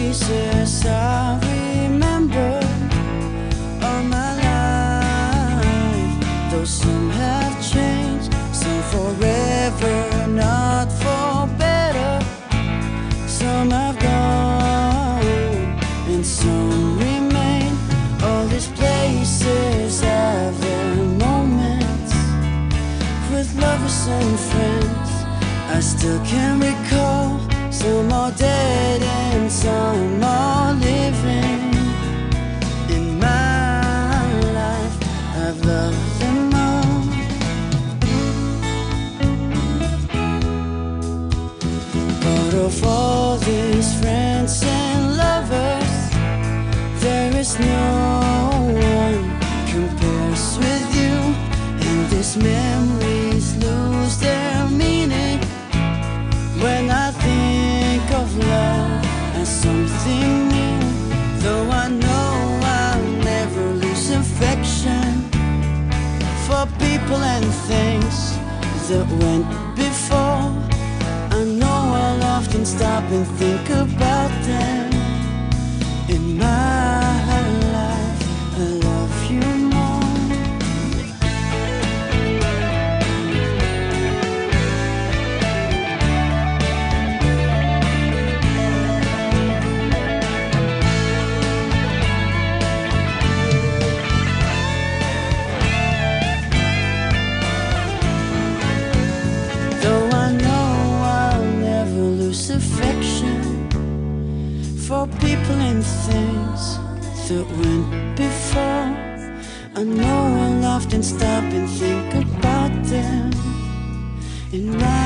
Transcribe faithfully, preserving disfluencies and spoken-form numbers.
places I remember all my life, though some have changed, some forever, not for better. Some have gone and some remain. All these places have their moments with lovers and friends. I still can recall. Some are dead and some are living. In my life, I've loved them all. But of all these friends and lovers, there is no one compares with you. And these memories lose their meaning when I think of love as something new. Though I know I'll never lose affection for people and things that went before. I know I'll often stop and think about them. In my life, I love you more. For people and things that went before, I know I'll often stop and think about them. In my